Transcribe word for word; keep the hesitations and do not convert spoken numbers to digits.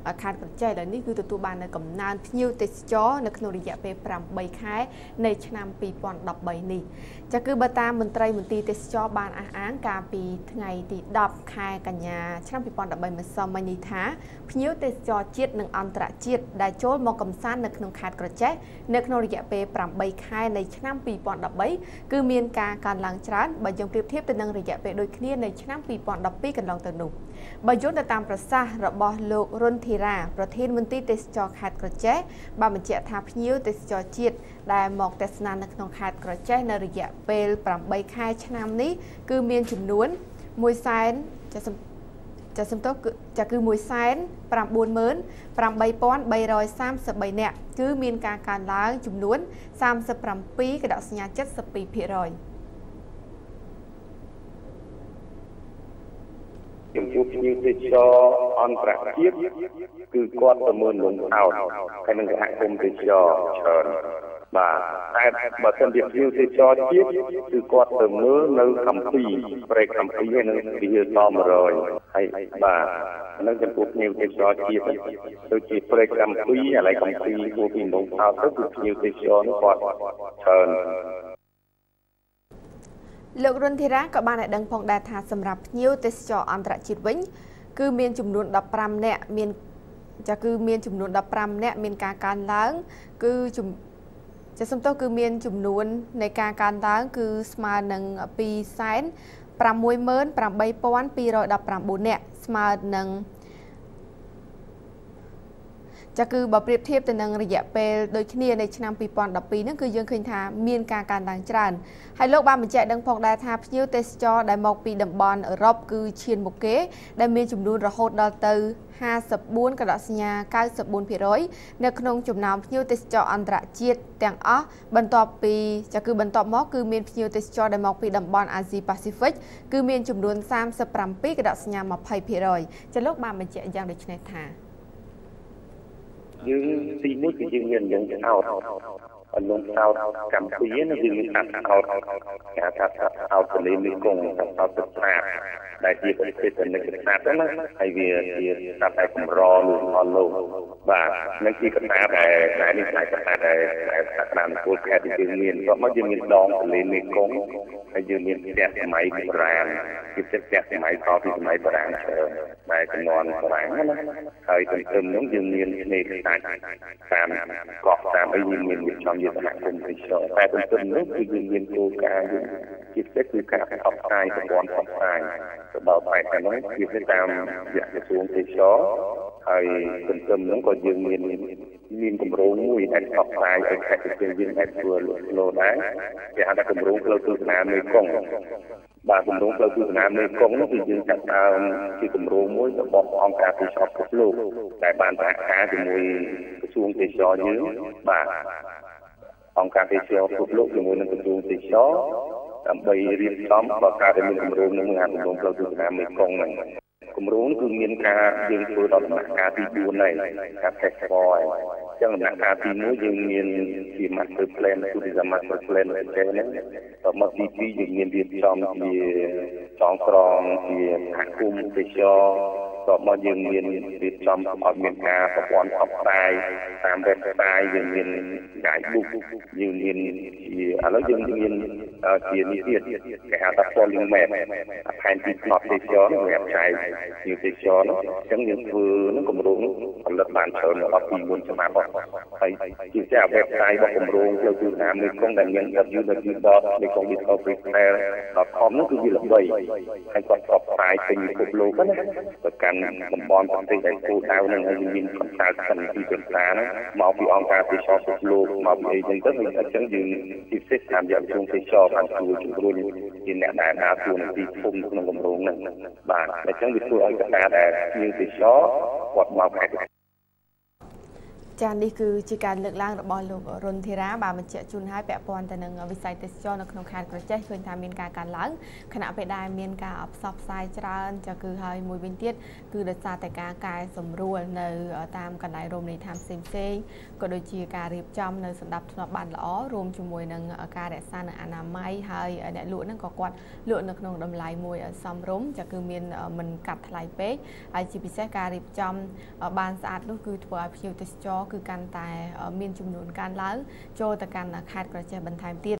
ខាតប្រជែកនេះគឺទទួលបាននៅកំណើនភ្ញៀវទេសចរនៅក្នុងរយៈពេលប្រាំបីខែនៃឆ្នាំពីរពាន់ដប់បីនេះចាគឺបើតាមមន្ត្រីមន្ទីរទេសចរបានអះអាងកាលពីថ្ងៃទីដប់ខែកញ្ញាឆ្នាំពីរពាន់ដប់បីម្សិលមិញនេះថាភ្ញៀវទេសចរជាតិនិងអន្តរជាតិដែលចូលមកកំសាន្តនៅក្នុងខេត្តក្រចេះនៅក្នុងរយៈពេលប្រាំបីខែនៃឆ្នាំពីរពាន់ដប់បីគឺមានការកើនឡើងច្រើនបើយើងប្រៀបធៀបទៅនឹងរយៈពេលដូចគ្នានៅឆ្នាំពីរពាន់ដប់ពីរកន្លងទៅនោះបើយោងទៅតាមប្រសាសន៍របស់លោករុនធីរ៉ាប្រធានមន្ទីរទេសចរខេត្តក្រចេះបានបញ្ជាក់ថាភ្ញៀវទេសចរជាតិដែលមកទស្សនានៅក្នុងខេត្តក្រចេះនៅរយៈពេលប្រាំបីខែឆ្នាំនេះគឺមានចំនួនមួយសែនចាសំទោសចាគឺមួយសែនប្រាំបួនម៉ឺនប្រាំបីពាន់បីរយសាមសិបបីនាក់គឺមានការកើនឡើងចំនួនសាមសិបប្រាំពីរកដកសញ្ញាចិតសិបពីរភាគរយចំពោះភ្ញៀវទេសចរអន្តរជាតិគឺគាត់ទៅមើលលំអោតហើយនឹងសហគមន៍ទេសចរច្រើនបាទតែបើសិនជាភ្ញៀវទេសចរជាតិគឺគាត់ទៅមើលនៅកម្ពុជាប្រេកកម្ពុជាហើយនឹងវិហារតមរយហើយបាទនឹងចំពោះភ្ញៀវទេសចរជាតិដូចជាប្រេកកម្ពុជាឥឡូវកម្ពុជាគួរពីលំអោតទៅគឺភ្ញៀវទេសចរនោះគាត់ច្រើនលោករុនធីរ៉ាក៏បានឲ្យដឹងផងដែរថាសម្រាប់ភ្ញៀវទេសចរអន្តរជាតិវិញគឺមានចំនួនដប់ប្រាំនាក់មានចាគឺមានចំនួនដប់ប្រាំនាក់មានការកើនឡើងគឺចាសំទោសគឺមានចំនួននៃការកើនឡើងគឺស្មើនឹងពីរសែនប្រាំមួយម៉ឺនប្រាំបីពាន់ពីររយដប់ប្រាំបួននាក់ស្មើនឹងចាគឺបើប្រៀបធៀបទៅនឹងរយៈពេលដូចគ្នានៃឆ្នាំពីរពាន់ដប់ពីរហ្នឹងគឺយើងឃើញថាមានការកើនឡើងច្រើនហើយលោកបានបញ្ជាក់ដឹងផងដែរថាភ្ញៀវទេសចរដែលមកពីតំបន់អឺរ៉ុបគឺឈានមុខគេដែលមានចំនួនរហូតដល់ទៅห้าสิบสี่កដកសញ្ញាเก้าสิบสี่ភាគរយនៅក្នុងចំណោមភ្ញៀវទេសចរអន្តរជាតិទាំងអស់បន្ទាប់ពីចាគឺបន្ទាប់មកគឺមានភ្ញៀវទេសចរដែលមកពីតំបន់អាស៊ីប៉ាស៊ីហ្វិកគឺមានចំនួនសាមសិបប្រាំពីរកដកសញ្ញាยี่สิบភាគរយចាលោកបានបញ្ជាក់យ៉ាងដូចនេះថាយើងទីមួយគឺយើងមានយ៉ាងអោតអនុសោតកម្ពុជានឹងយើងមានកាត់អោតគេថាកាត់អោតទន្លេមេគង្គកាត់អោតទឹកស្អាតដែលជាប្រទេសទៅនឹងទឹកស្អាតហ្នឹងណាហើយវាជាកាត់តែកម្រលូនអស់លោកបាទនឹងជាកត្តាដែលដែលនេះតែកត្តាដែលដែលសក្តានុពលខេត្តที่យើងមានក៏មកយើងមានដងទន្លេមេគង្គហើយយើងមានផ្ទះសម័យបុរាណជាផ្ទះសម័យតពីសម័យបុរាណច្រើនដែលចំនួនបុរាណណាហើយទន្ទឹមនោះយើងមានឆ្នេរខ្សាច់តាមកោះតាមអីយើងមានវិចំយុទ្ធសាស្ត្រគុំទេសចរតែទន្ទឹមនោះគឺយើងមានគោលការណ៍ជាពិសេសគឺការផ្សព្វផ្សាយប្រព័ន្ធផ្សព្វផ្សាយទៅដល់បែបហ្នឹងគឺទៅតាមរយៈក្រសួងទេសចរហើយទន្ទឹមនោះក៏យើងមានមានគម្រោងមួយដែលផ្សព្វផ្សាយឲ្យខេត្តជាយើងអាចធ្វើលោដែរគេហៅថាគម្រោងផ្លូវទស្សនាមេគង្គបាទគម្រោងផ្លូវទស្សនាមេគង្គនោះគឺយើងចាត់ដើមជាគម្រោងមួយរបស់អង្គការទេសចរពិភពលោកដែលបានសហការជាមួយក្រសួងទេសចរយើងបាទអង្គការទេសចរពិភពលោកជាមួយនឹងក្រសួងទេសចរដើម្បីរៀបចំបង្កើតឲ្យមានគម្រោងនឹងហៅគម្រោងផ្លូវទស្សនាមេគង្គហ្នឹងគម្រោងគឺមានការយើងធ្វើដល់ដំណាក់កាលទីបួនហើយការ test for ហើយចឹងដំណាក់កាលទីមួយយើងមានជា master plan គឺជា master plan ទេហ្នឹងដល់មកទីពីរយើងមានរៀបចំជាចងក្រងជាសហគមន៍ទេសចរក៏មកយើងមានរៀបចំឲ្យមានការប្រព័ន្ធផ្សព្វផ្សាយតាម website យើងមាន guidebook យើងមានជាឥឡូវយើងមានជានេះទៀតគេហៅថា polling map ផែនទីផ្នត់ទេសចរនោះវាផ្សាយជាទេសចរនោះអញ្ចឹងយើងធ្វើនឹងគម្រោងផលិតបានច្រើនដល់ពីមុនច្បាប់ហើយជាជា website របស់គម្រោងផ្លូវទស្សនាមេគង្គដែលមាន w w w dot mekongdigitalfreestyle dot com នោះគឺវាល្បីហើយគាត់ផ្សព្វផ្សាយពេញពិភពលោកណាទៅកាន់តំបន់ប្រទេសដែលគោលដៅនឹងឲ្យមានកង្សើចសិនពីភាសាហ្នឹងមកពីអង្គការទេសចរពិភពលោកមកពីអីចឹងទៅអញ្ចឹងយើងពិសេសតាមរយៈក្រសួងទេសចរបានជួយជំរុញជាអ្នកដែលដើរតួនាទីធំក្នុងគម្រោងហ្នឹងបាទអញ្ចឹងវាធ្វើឲ្យកត្តាដែលមានទេសចរគាត់មកខេត្តចានេះគឺជាការលើកឡើងរបស់លោករុនធីរ៉ាបានបញ្ជាក់ជូនឲ្យពាក់ព័ន្ធទៅនឹងវិស័យទេសចរនៅក្នុងខេត្តក្រចេះឃើញថាមានការកើនឡើងខណៈពេលដែលមានការផ្សព្វផ្សាយច្រើនចាគឺហើយមួយវិញទៀតគឺដោយសារតែការកែសម្រួលនៅតាមកន្លែងរមណីយដ្ឋានផ្សេងផ្សេងក៏ដូចជាការរៀបចំនៅសម្ដាប់ធ្នាប់បានល្អរួមជាមួយនឹងការរក្សានៅអនាម័យហើយអ្នកលក់ហ្នឹងក៏គាត់លក់នៅក្នុងតម្លៃមួយសមរម្យចាគឺមានមិនកាត់ថ្លៃពេកហើយជាពិសេសការរៀបចំបានស្អាតនោះគឺធ្វើឲ្យភ្ញៀវទេសចរគឺកាន់តែមានចំនួនកើនឡើងចូលទៅកាន់ខេត្តក្រចេះបន្ថែមទៀត